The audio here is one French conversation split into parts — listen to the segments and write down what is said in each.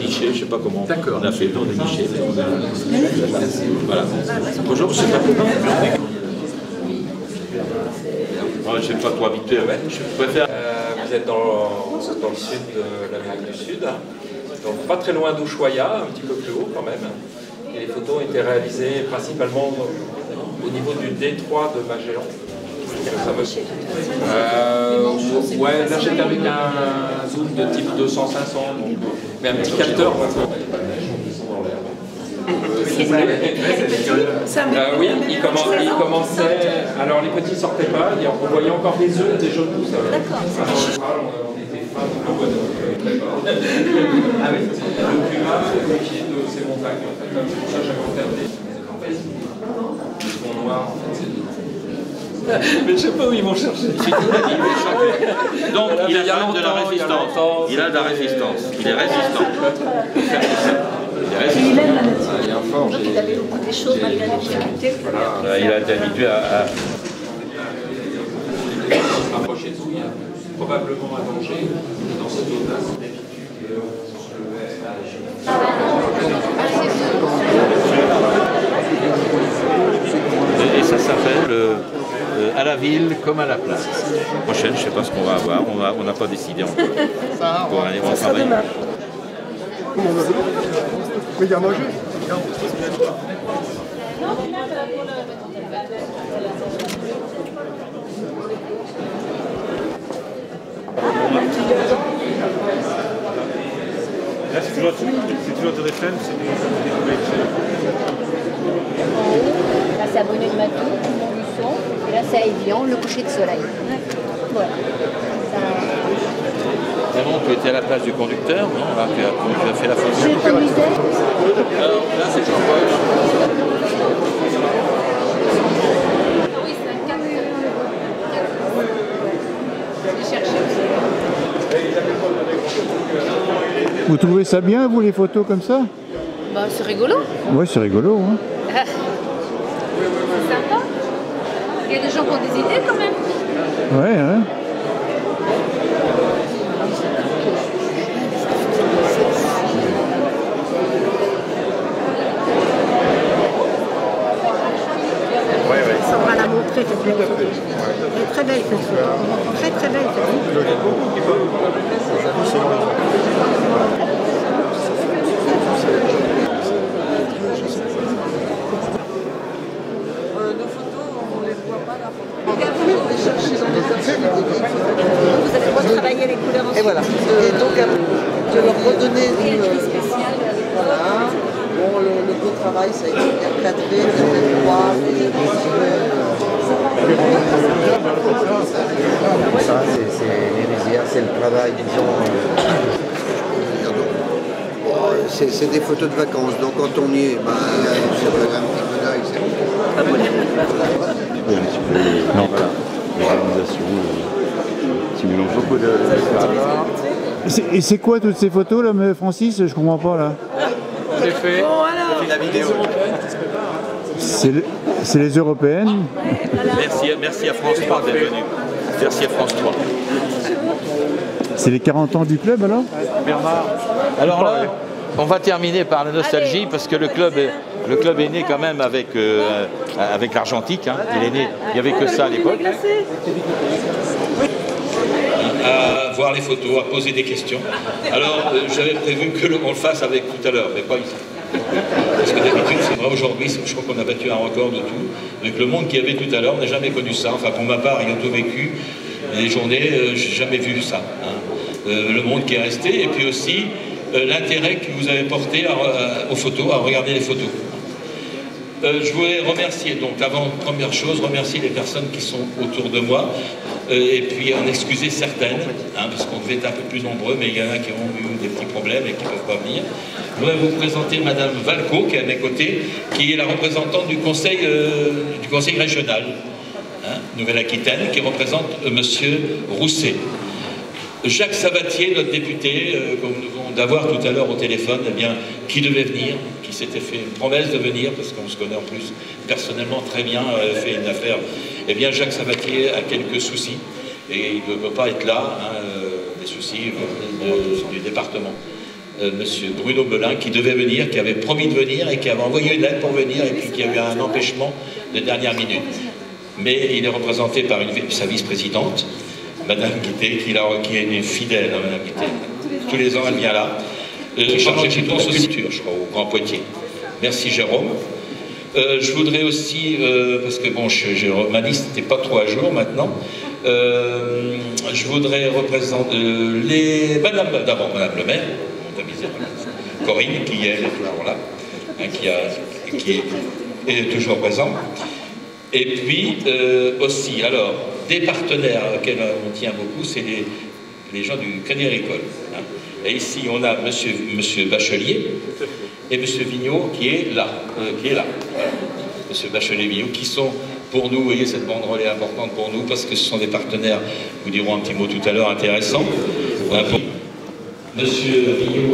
guichets, je ne sais pas comment on a fait le tour des guichets. Mais voilà. Bonjour, je ne sais pas. Je ne sais pas trop habitué, ouais. Je préfère. Vous êtes dans le sud de l'Amérique du Sud, donc pas très loin d'Ushuaia, un petit peu plus haut quand même. Et les photos ont été réalisées principalement au niveau du détroit de Magellan. Ouais, là j'étais avec un zoom de type 200-500, mais un petit capteur. Oui, il commençait. Alors les petits sortaient pas, on voyait encore des œufs, des jeunes pousses. D'accord. On était fan de l'envoi de ah oui, le climat de ces montagnes. En fait, c'est pour ça que j'avais regardé les fonds noirs. En fait, mais je sais pas où ils vont chercher. Donc il a quand même de la résistance. Il a de la résistance. Il est résistant. Il aime la nature. Donc il avait beaucoup des choses malgré la difficulté. Il a été habitué à... Approcher de nous, il y a probablement un danger dans cette zone-là. Et ça s'appelle à la ville comme à la place. La prochaine, je ne sais pas ce qu'on va avoir. On n'a pas décidé encore. Pour aller au travail. Mais il y a mangé. Là, c'est toujours téléphone, c'est des là, c'est à Brunet de Matou, Montluçon, et là, c'est à Évian, le coucher de soleil. Voilà. Vraiment, tu étais à la place du conducteur, non? Là, tu as fait la photo. Je conduisais. Alors, là, c'est Jean-Paul. Oui, c'est un camion. Je cherchais aussi. Vous trouvez ça bien, vous, les photos comme ça? Bah, c'est rigolo. Ouais, c'est rigolo. Hein. C'est sympa. Il y a des gens qui ont des idées quand même. Ouais, hein. Sandra l'a montré cette belle photo. Elle est très belle cette photo. Très très belle cette photo. Nos photos, on ne les voit pas là. Regardez, on les cherche dans les archives. Vous avez le droit de travailler les couleurs ensuite. Et voilà. Et donc, de leur redonner une... Voilà. Bon, le beau travail, ça a été bien cadré, bien droit. Ça, c'est les rizières, c'est le travail, disons. C'est des photos de vacances, donc quand on y est, ben, c'est un petit peu d'œil. Non, voilà. L'organisation, qui mélange beaucoup de... Et c'est quoi toutes ces photos là, mais Francis? Je comprends pas là. J'ai fait la vidéo. C'est les européennes. Merci à France 3 d'être venu. Merci à France 3. C'est les 40 ans du club alors? Bernard. Alors là, on va terminer par la nostalgie parce que le club est né quand même avec l'argentique. Hein. Il n'y avait que ça à l'époque. À voir les photos, à poser des questions. Alors, j'avais prévu qu'on le fasse avec tout à l'heure, mais pas ici. Parce que d'habitude, c'est vrai, aujourd'hui, je crois qu'on a battu un record de tout. Avec le monde qu'il y avait tout à l'heure, on n'a jamais connu ça. Enfin, pour ma part, ayant tout vécu, les journées, j'ai jamais vu ça. Hein. Le monde qui est resté, et puis aussi l'intérêt que vous avez porté aux photos, à regarder les photos. Je voulais remercier, donc avant première chose, remercier les personnes qui sont autour de moi, et puis en excuser certaines, hein, parce qu'on devait être un peu plus nombreux, mais il y en a qui ont eu des petits problèmes et qui ne peuvent pas venir. Je voudrais vous présenter Madame Valco, qui est à mes côtés, qui est la représentante du conseil régional, hein, Nouvelle-Aquitaine, qui représente Monsieur Rousset. Jacques Sabatier, notre député, comme nous venons d'avoir tout à l'heure au téléphone, eh bien, qui devait venir, qui s'était fait une promesse de venir, parce qu'on se connaît en plus personnellement très bien, fait une affaire. Eh bien, Jacques Sabatier a quelques soucis, et il ne peut pas être là, hein, des soucis du département. monsieur Bruno Belin, qui devait venir, qui avait promis de venir et qui avait envoyé une lettre pour venir, et puis qui a eu un empêchement de dernière minute. Mais il est représenté par sa vice-présidente, Madame Guité, qui est une fidèle, hein, Madame Guité. Tous les ans, elle vient là. Chargée de la culture, je crois, au Grand Poitiers. Merci Jérôme. Je voudrais aussi, parce que bon, ma liste n'était pas trop à jour maintenant, je voudrais représenter Madame le maire, Corinne, qui est toujours là, hein, qui est toujours présent. Et puis aussi, alors, des partenaires auxquels on tient beaucoup, c'est les gens du Crédit Agricole. Hein. Et ici, on a monsieur Bachelier et monsieur Vigneault qui est là. Voilà. Monsieur Bachelier-Vigneault, qui sont pour nous, vous voyez, cette banderole est importante pour nous parce que ce sont des partenaires, vous dirons un petit mot tout à l'heure, intéressants. Monsieur Vigneault,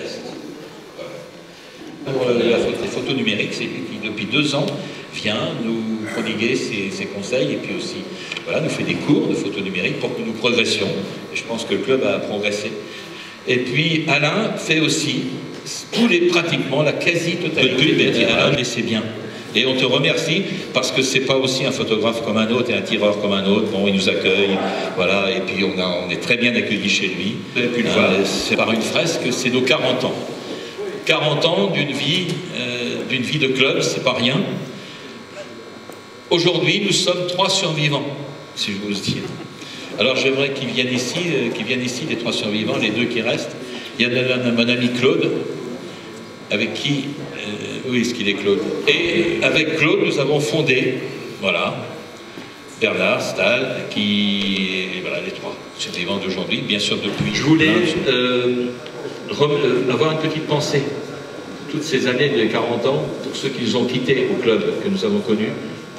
pour les photos numériques, c'est lui qui, depuis 2 ans, vient nous prodiguer ses conseils et puis aussi voilà, nous fait des cours de photos numériques pour que nous progressions. Et je pense que le club a progressé. Et puis Alain fait aussi pratiquement la quasi-totalité. Alain, c'est bien. Et on te remercie parce que c'est pas aussi un photographe comme un autre et un tireur comme un autre. Bon, il nous accueille, voilà, et puis on est très bien accueillis chez lui. Et puis c'est par une fresque, c'est nos 40 ans. 40 ans d'une vie de club, c'est pas rien. Aujourd'hui, nous sommes 3 survivants, si je vous dire. Alors j'aimerais qu'ils viennent ici, les 3 survivants, les 2 qui restent. Il y a mon ami Claude, avec qui... oui, est-ce qu'il est Claude? Et avec Claude, nous avons fondé, voilà, Bernard, Stahl, voilà, les 3 survivants d'aujourd'hui, bien sûr depuis. Je voulais avoir une petite pensée. Toutes ces années de 40 ans, pour ceux qui nous ont quittés au club, que nous avons connu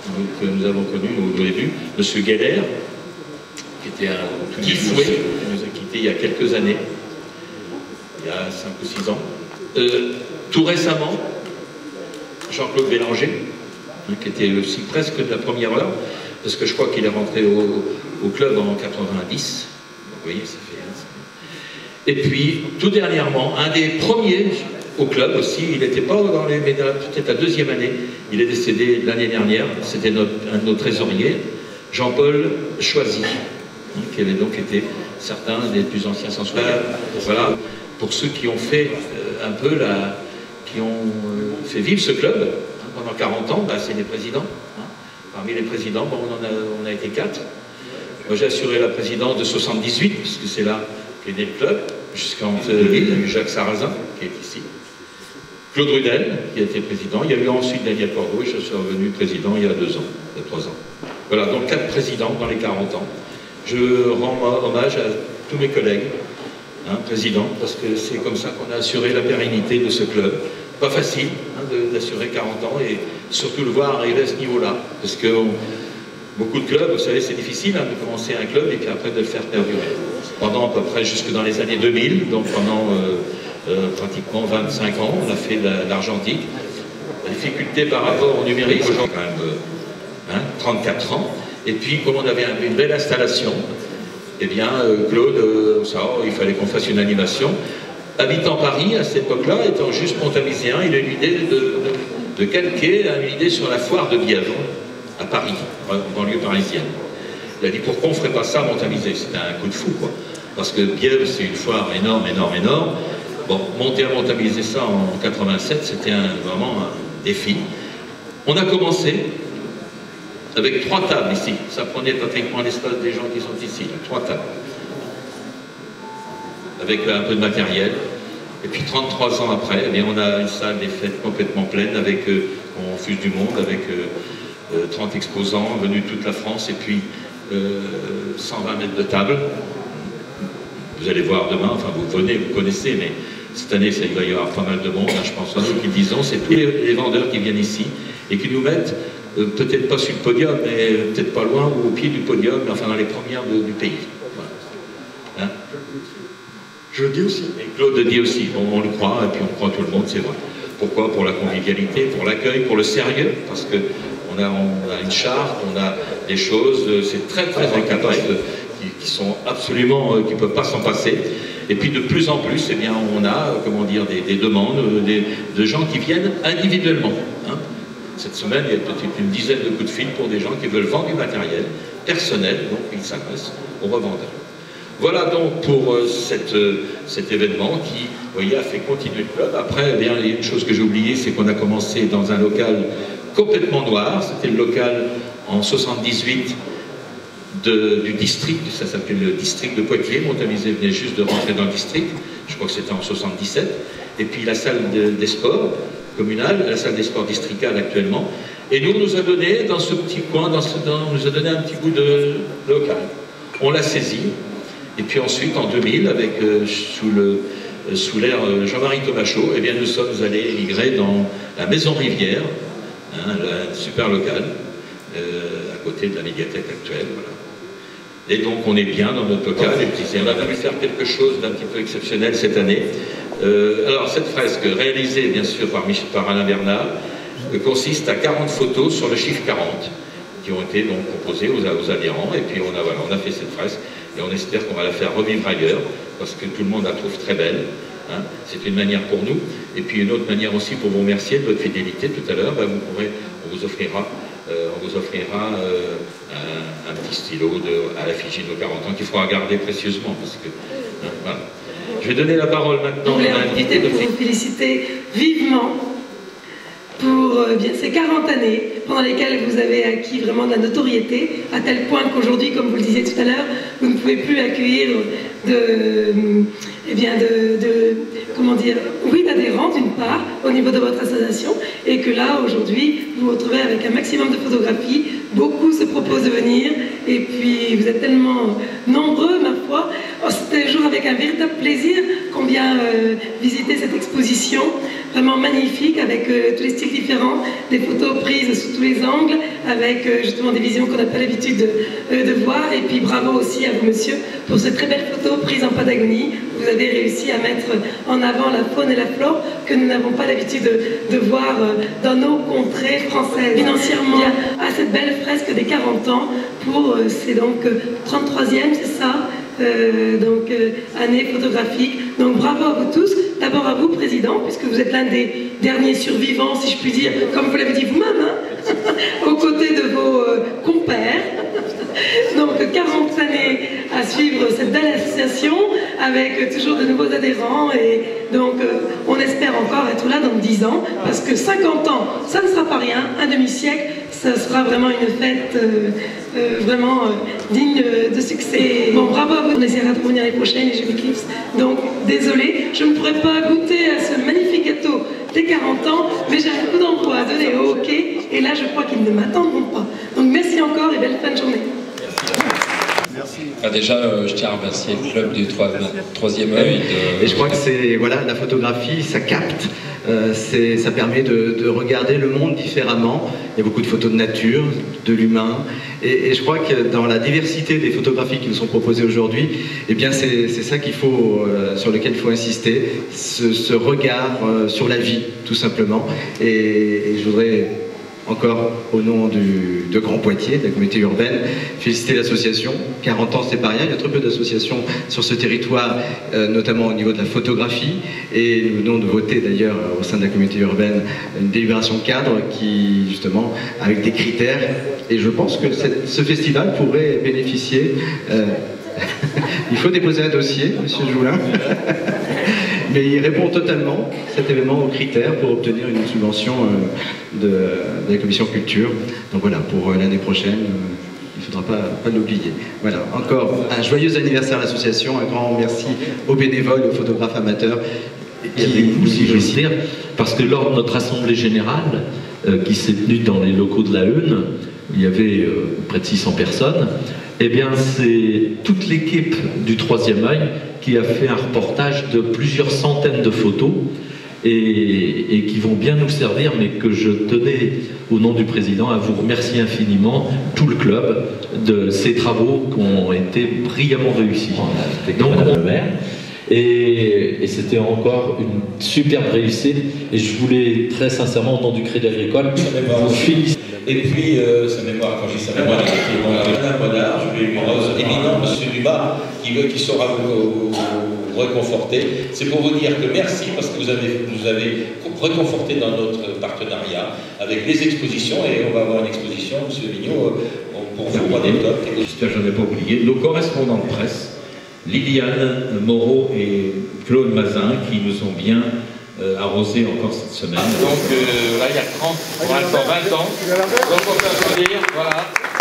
au début, M. Geller, qui était un petit fouet, qui nous a quittés il y a quelques années, il y a 5 ou 6 ans. Tout récemment, Jean-Claude Bélanger, hein, qui était aussi presque de la première heure, parce que je crois qu'il est rentré au club en 90. Vous voyez, ça fait... Et puis, tout dernièrement, un des premiers au club aussi, il n'était pas dans les... mais peut-être la 2e année, il est décédé l'année dernière, c'était un de nos trésoriers, Jean-Paul Choisy, hein, qui avait donc été certains des plus anciens sans souvenir. Voilà, pour ceux qui ont fait un peu qui ont fait vivre ce club hein, pendant 40 ans, bah, c'est les présidents. Hein. Parmi les présidents, bon, on a été 4. Moi j'ai assuré la présidence de 78, parce que c'est là qu'est né le club, jusqu'en il y a eu Jacques Sarrazin, qui est ici. Claude Rudel, qui a été président. Il y a eu ensuite Daniel Corbeau, et je suis revenu président il y a 2 ans, il y a 3 ans. Voilà, donc 4 présidents dans les 40 ans. Je rends hommage à tous mes collègues, hein, présidents, parce que c'est comme ça qu'on a assuré la pérennité de ce club. Pas facile hein, d'assurer 40 ans et surtout le voir arriver à ce niveau-là. Parce que beaucoup de clubs, vous savez, c'est difficile hein, de commencer un club et puis après de le faire perdurer. Pendant à peu près jusque dans les années 2000, donc pendant pratiquement 25 ans, on a fait l'argentique. La difficulté par rapport au numérique, aujourd'hui quand même 34 ans. Et puis, comme on avait une belle installation, eh bien, Claude, il fallait qu'on fasse une animation. Habitant Paris, à cette époque-là, étant juste montavisien, il a eu l'idée de calquer une idée sur la foire de Bièvre, à Paris, en banlieue parisienne. Il a dit, pourquoi on ne ferait pas ça à Montavisé? C'était un coup de fou, quoi. Parce que Bièvre, c'est une foire énorme. Bon, monter à Montavisé ça en 87, c'était vraiment un défi. On a commencé avec 3 tables ici. Ça prenait pratiquement l'espace des gens qui sont ici, là, 3 tables. Avec un peu de matériel. Et puis 33 ans après, eh bien, on a une salle des fêtes complètement pleine, avec, on fuse du monde, avec 30 exposants venus de toute la France, et puis 120 mètres de table. Vous allez voir demain, enfin vous venez, vous connaissez, mais cette année, il va y avoir pas mal de monde, hein, je pense à nous qui disons, c'est tous les vendeurs qui viennent ici, et qui nous mettent, peut-être pas sur le podium, mais peut-être pas loin, ou au pied du podium, mais enfin dans les premières du pays. Voilà. Hein? Je le dis aussi. Et Claude le dit aussi, on le croit, et puis on croit tout le monde, c'est vrai. Pourquoi? Pour la convivialité, pour l'accueil, pour le sérieux, parce qu'on a une charte, on a des choses, c'est très très encadré, qui sont absolument, qui ne peuvent pas s'en passer. Et puis de plus en plus, eh bien, on a comment dire, des demandes de gens qui viennent individuellement. Hein. Cette semaine, il y a peut-être une dizaine de coups de fil pour des gens qui veulent vendre du matériel personnel, donc ils s'adressent aux revendeurs. Voilà donc pour cet événement qui, vous voyez, a fait continuer le club. Après, eh bien, il y a une chose que j'ai oubliée, c'est qu'on a commencé dans un local complètement noir. C'était le local en 78 du district, ça s'appelle le district de Poitiers. Montaliset venait juste de rentrer dans le district, je crois que c'était en 77. Et puis la salle des sports communale, la salle des sports districale actuellement. Et nous a donné, dans ce petit coin, nous a donné un petit bout de local. On l'a saisi. Et puis ensuite, en 2000, avec, sous l'ère Jean-Marie Thomas-Chaud, eh bien, nous sommes allés émigrer dans la Maison Rivière, hein, un super local, à côté de la médiathèque actuelle. Voilà. Et donc, on est bien dans notre local. Et puis, on a voulu faire quelque chose d'un petit peu exceptionnel cette année. Alors, cette fresque, réalisée, bien sûr, par Alain Bernard, consiste à 40 photos sur le chiffre 40, qui ont été donc proposées aux adhérents. Et puis, on a fait cette fresque. Et on espère qu'on va la faire revivre ailleurs, parce que tout le monde la trouve très belle. Hein. C'est une manière pour nous. Et puis une autre manière aussi pour vous remercier de votre fidélité tout à l'heure. Ben, on vous offrira un petit stylo à l'effigie de nos 40 ans qu'il faudra garder précieusement. Parce que, hein, voilà. Je vais donner la parole maintenant à l'invité de vous féliciter vivement pour bien ces 40 années pendant lesquelles vous avez acquis vraiment de la notoriété, à tel point qu'aujourd'hui, comme vous le disiez tout à l'heure, vous ne pouvez plus accueillir d'adhérents d'une part, au niveau de votre association, et que là, aujourd'hui, vous vous retrouvez avec un maximum de photographies, beaucoup se proposent de venir, et puis vous êtes tellement nombreux, ma foi. C'était toujours avec un véritable plaisir qu'on vient visiter cette exposition, vraiment magnifique, avec tous les styles différents, des photos prises sous tous les angles, avec justement des visions qu'on n'a pas l'habitude de voir. Et puis bravo aussi à vous, monsieur, pour cette très belle photo prise en Patagonie. Vous avez réussi à mettre en avant la faune et la flore que nous n'avons pas l'habitude de voir dans nos contrées françaises. Financièrement, à cette belle fresque des 40 ans, c'est donc 33e, c'est ça, année photographique. Donc bravo à vous tous, d'abord à vous, Président, puisque vous êtes l'un des derniers survivants, si je puis dire, comme vous l'avez dit vous-même, hein, aux côtés de vos compères. Donc 40 années à suivre cette belle association, avec toujours de nouveaux adhérents, et donc on espère encore être là dans 10 ans, parce que 50 ans, ça ne sera pas rien, un demi-siècle, ça sera vraiment une fête vraiment digne de succès. Bon, bravo à vous, on essaiera de revenir l'année prochaine, les Jeux Eclipse. Donc, désolé, je ne pourrais pas goûter à ce magnifique gâteau des 40 ans, mais j'ai un coup d'envoi à donner au hockey, et là, je crois qu'ils ne m'attendront pas. Donc, merci encore et belle fin de journée. Déjà, je tiens à remercier le club du troisième œil. Et je crois que c'est, voilà, la photographie, ça capte, ça permet de regarder le monde différemment. Il y a beaucoup de photos de nature, de l'humain, et je crois que dans la diversité des photographies qui nous sont proposées aujourd'hui, eh bien c'est ça qu'il faut, sur lequel il faut insister, ce regard sur la vie, tout simplement. Et je voudrais encore, au nom de Grand Poitiers, de la communauté urbaine, féliciter l'association. 40 ans, c'est pas rien. Il y a très peu d'associations sur ce territoire, notamment au niveau de la photographie. Et nous venons de voter d'ailleurs au sein de la communauté urbaine une délibération cadre qui, justement, avec des critères. Et je pense que ce festival pourrait bénéficier. Il faut déposer un dossier, monsieur Joulin. Mais il répond totalement, cet événement, aux critères pour obtenir une subvention de la commission culture. Donc voilà, pour l'année prochaine, il ne faudra pas l'oublier. Voilà, encore un joyeux anniversaire à l'association, un grand merci aux bénévoles, aux photographes amateurs. Et aussi, je veux dire, parce que lors de notre assemblée générale, qui s'est tenue dans les locaux de la Une, il y avait près de 600 personnes, eh bien c'est toute l'équipe du Troisième œil qui a fait un reportage de plusieurs centaines de photos et qui vont bien nous servir, mais que je tenais au nom du président à vous remercier infiniment, tout le club, de ces travaux qui ont été brillamment réussis. Donc, et c'était encore une superbe réussite, et je voulais très sincèrement, au nom du Crédit Agricole, vous féliciter. Et puis, sa mémoire, quand je dis sa mémoire, Bernard Modard, je vais lui rose éminent, monsieur Dumas, qui saura vous réconforter. C'est pour vous dire que merci parce que vous nous avez réconforté dans notre partenariat avec les expositions, et on va avoir une exposition, M. Mignot, pour vous roi des tops. J'espère que je n'en ai pas oublié. Nos correspondants de presse, Liliane Moreau et Claude Mazin, qui nous ont bien arrosé encore cette semaine. Donc là, il y a 30, 20 ans. Donc on peut applaudir, voilà.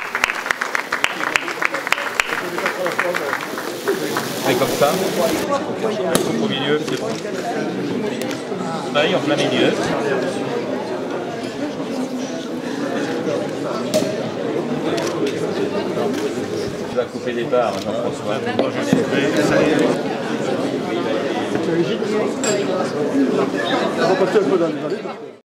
Et comme ça, au milieu, c'est bon. Pareil, en plein milieu. Tu vas couper des parts, Jean-François. Moi, je l'ai coupé, ça y est.